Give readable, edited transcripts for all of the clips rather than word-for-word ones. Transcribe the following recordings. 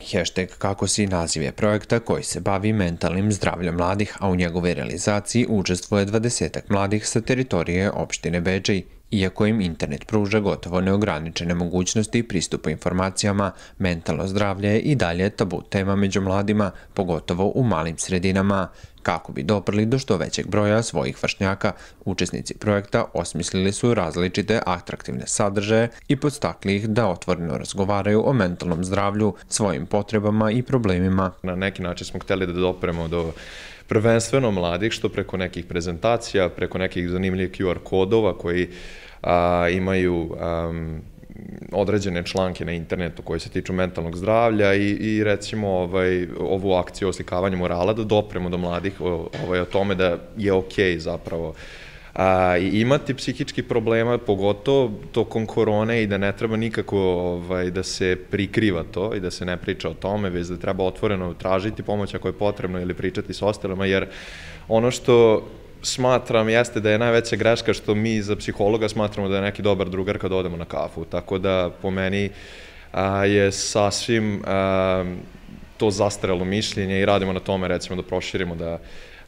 Hashtag Kako si naziv je projekta koji se bavi mentalnim zdravljem mladih, a u njegovoj realizaciji učestvuje 20 mladih sa teritorije opštine Bečej. Iako im internet pruža gotovo neograničene mogućnosti pristupa informacijama, mentalno zdravlje je i dalje tabu tema među mladima, pogotovo u malim sredinama. Kako bi doprli do što većeg broja svojih vršnjaka, učesnici projekta osmislili su različite atraktivne sadržaje i podstakli ih da otvoreno razgovaraju o mentalnom zdravlju, svojim potrebama i problemima. Na neki način smo hteli da dopremo do prvenstveno mladih, što preko nekih prezentacija, preko nekih zanimljivih QR kodova koji imaju određene članke na internetu koji se tiču mentalnog zdravlja i recimo ovu akciju oslikavanja murala da dopremo do mladih o tome da je okej zapravo i imati psihičkih problema, pogotovo tokom korone, i da ne treba nikako da se prikriva to i da se ne priča o tome, već da treba otvoreno tražiti pomoć ako je potrebno ili pričati s ostalima, jer ono što smatram jeste da je najveća greška što mi za psihologa smatramo da je neki dobar drugar kad odemo na kafu, tako da po meni je sasvim to zastarelo mišljenje i radimo na tome recimo da proširimo da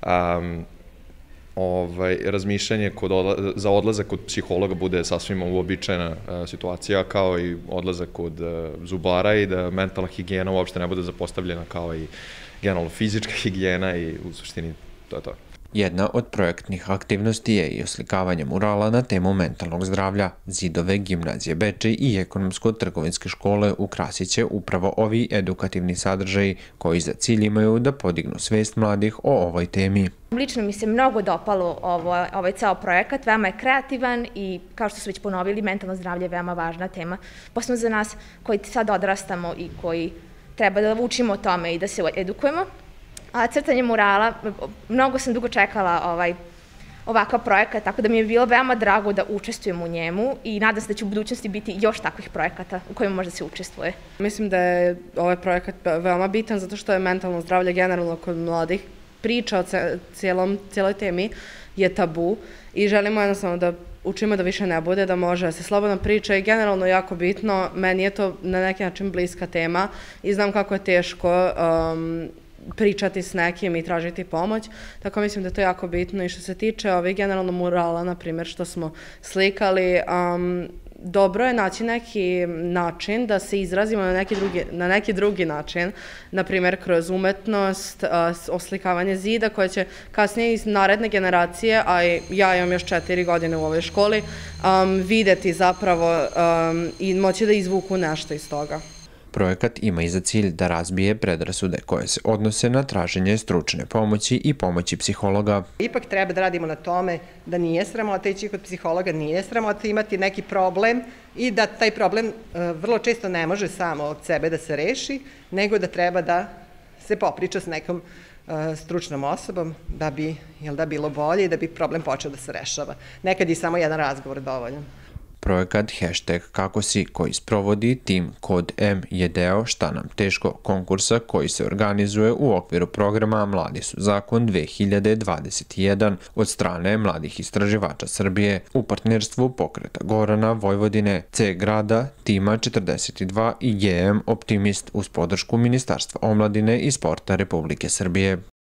razmišljanje za odlazak kod psihologa bude sasvim uobičajena situacija, kao i odlazak kod zubara, i da mentalna higijena uopšte ne bude zapostavljena kao i generalno fizička higijena, i u suštini to je to. Jedna od projektnih aktivnosti je i oslikavanje murala na temu mentalnog zdravlja. Zidove Gimnazije Bečej i Ekonomsko-trgovinske škole ukrasit će upravo ovi edukativni sadržaji koji za cilj imaju da podignu svest mladih o ovoj temi. Lično mi se mnogo dopalo ovaj ceo projekat, veoma je kreativan i, kao što su već ponovili, mentalno zdravlje je veoma važna tema, posebno za nas koji sad odrastamo i koji treba da učimo o tome i da se edukujemo. A crtanje murala, mnogo sam dugo čekala ovakav projekat, tako da mi je bilo veoma drago da učestvujem u njemu i nadam se da će u budućnosti biti još takvih projekata u kojima može se učestvuje. Mislim da je ovaj projekat veoma bitan zato što je mentalno zdravlje generalno kod mladih. Priča o cijeloj temi je tabu i želimo jednostavno da učimo da više ne bude, da može da se slobodno priča, i generalno jako bitno, meni je to na neki način bliska tema i znam kako je teško pričati s nekim i tražiti pomoć, tako mislim da je to jako bitno. I što se tiče generalno murala, na primjer, što smo slikali, dobro je naći neki način da se izrazimo na neki drugi način, na primjer kroz umetnost, oslikavanje zida, koje će kasnije iz naredne generacije, a ja imam još 4 godine u ovoj školi, videti zapravo i moći da izvuku nešto iz toga. Projekat ima i za cilj da razbije predrasude koje se odnose na traženje stručne pomoći i pomoći psihologa. Ipak treba da radimo na tome da nije sramota ići kod psihologa, nije sramota imati neki problem i da taj problem vrlo često ne može samo od sebe da se reši, nego da treba da se popriča s nekom stručnom osobom da bi bilo bolje i da bi problem počeo da se rešava. Nekad je samo jedan razgovor dovoljan. Projekat Hashtag Kako si, koji sprovodi tim Kod M, je deo Šta nam teško konkursa koji se organizuje u okviru programa Mladi su zakon 2021 od strane mladih istraživača Srbije u partnerstvu Pokreta Gorana, Vojvodine, C grada, Tima 42 i GM Optimist uz podršku Ministarstva omladine i sporta Republike Srbije.